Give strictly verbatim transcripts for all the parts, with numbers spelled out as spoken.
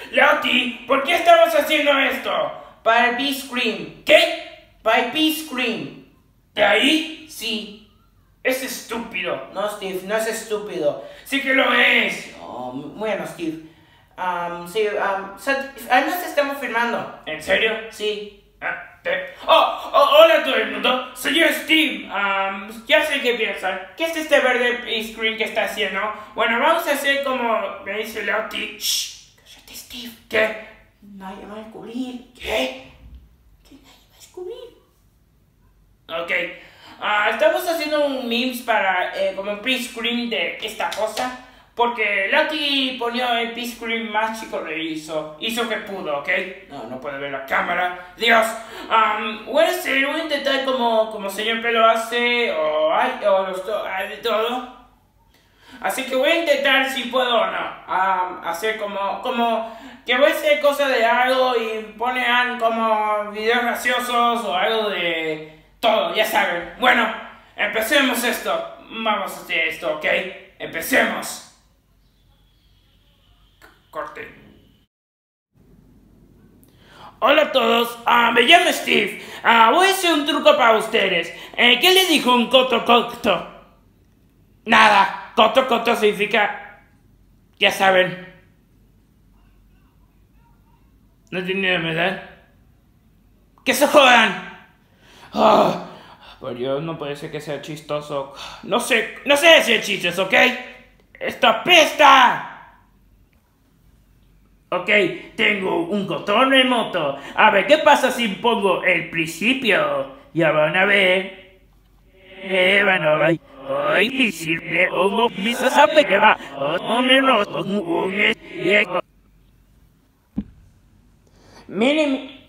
Loti, ¿por qué estamos haciendo esto? Para el B-Scream. ¿Qué? Para el B-Scream. ¿De ahí? Sí. Es estúpido. No, Steve, no es estúpido. Sí que lo es. Oh, bueno, Steve. Um, sí, um, so, además estamos firmando. ¿En serio? Sí. Ah, te- Oh, oh, hola a todo el mundo. Soy yo, Steve. Um, ya sé qué piensan. ¿Qué es este verde screen que está haciendo? Bueno, vamos a hacer como me dice Loti. Shh. Cállate, Steve. ¿Qué? Nadie va a descubrir. ¿Qué? Que nadie va a descubrir. Ok. Ah, estamos haciendo un memes para eh, como un pre-screen de esta cosa. Porque Loti ponía el pre-screen más chico que hizo. Hizo que pudo, ¿ok? No, no puede ver la cámara. Dios. Um, voy a hacer, voy a intentar como, como siempre lo hace. O, ay, o los to- ay, de todo. Así que voy a intentar si puedo o no. Um, hacer como, como que voy a hacer cosas de algo y ponen como videos graciosos o algo de todo, ya saben. Bueno, empecemos esto. Vamos a hacer esto, ¿ok? Empecemos. Corte. Hola a todos, ah, me llamo Steve. Ah, voy a hacer un truco para ustedes. Eh, ¿Qué le dijo un coto coto? Nada, coto coto significa... Ya saben. No tiene verdad. ¡Que se jodan! Oh, por Dios, no puede ser que sea chistoso. No sé, no sé decir chistes, ¿ok? ¡Esto apesta! Ok, tengo un control remoto. A ver, ¿qué pasa si pongo el principio? Ya van a ver. Eh, bueno, vai. Hoy visible, como misas a pegar. O menos, un viejo. Mírenme.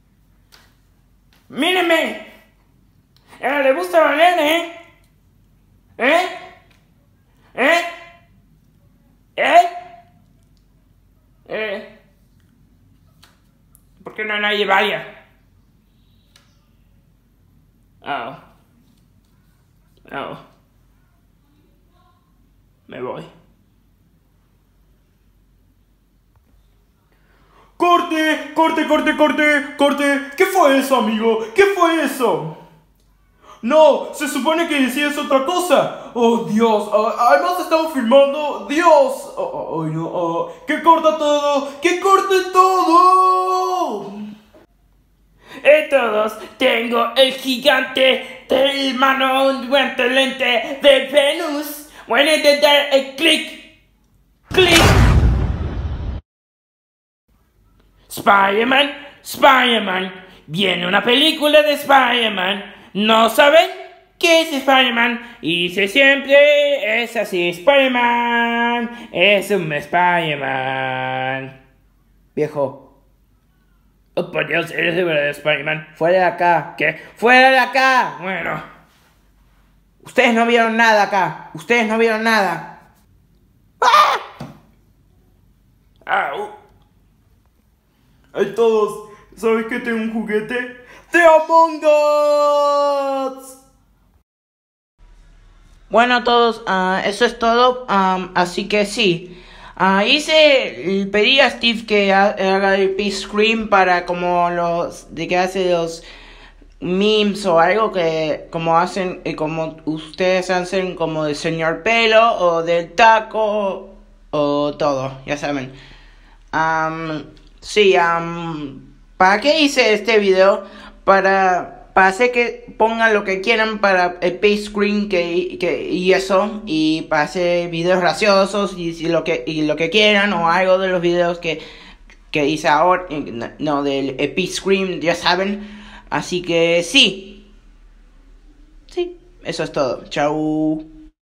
Mírenme. Eh, ¿le gusta bailar, eh? ¿Eh? ¿Eh? ¿Eh? Eh, ¿Por qué no nadie vaya? Oh. Oh. Me voy. ¡Corte! ¡Corte, corte, corte! ¡Corte! ¿Qué fue eso, amigo? ¿Qué fue eso? No, se supone que decías otra cosa. Oh, Dios. Uh, además estamos filmando. Dios. Oh, oh, oh, no. Oh. ¡Que corta todo! ¡Que corte todo! Eh, todos, tengo el gigante del mano guante lente de Venus. Voy a intentar el clic. Clic. Spider-Man, Spider-Man. Viene una película de Spider-Man. ¿No saben qué es Spider-Man? Y dice siempre es así. Spider-Man es un Spider-Man. Viejo, Oh, por Dios, eres de verdad Spider-Man. fuera de acá. ¿Qué? ¡Fuera de acá! Bueno. Ustedes no vieron nada acá. Ustedes no vieron nada. Au. Ay, todos, ¿sabes que tengo un juguete? ¡De Among Us! Bueno a todos, ah, eso es todo. Um, así que sí. Ah, hice, pedí a Steve que ha- haga el P-Screen para como los, de que hace los memes o algo que como hacen, eh, como ustedes hacen como del señor pelo o del taco o todo, ya saben. Um, sí, um, ¿para qué hice este video? Para, para hacer que pongan lo que quieran para el pay screen que, que, y eso. Y para hacer videos graciosos y, y, lo que, y lo que quieran. O algo de los videos que, que hice ahora. No, del pay screen, ya saben. Así que sí. Sí, eso es todo. Chau.